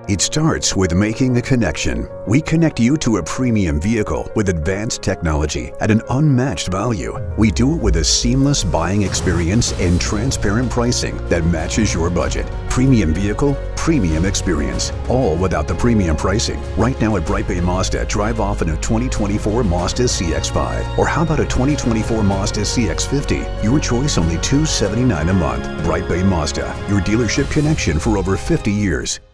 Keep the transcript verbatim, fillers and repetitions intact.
It starts with making a connection. We connect you to a premium vehicle with advanced technology at an unmatched value. We do it with a seamless buying experience and transparent pricing that matches your budget. Premium vehicle, premium experience, all without the premium pricing. Right now at Bright Bay Mazda, drive off in a twenty twenty-four Mazda C X five. Or how about a twenty twenty-four Mazda C X fifty? Your choice, only two hundred seventy-nine dollars a month. Bright Bay Mazda, your dealership connection for over fifty years.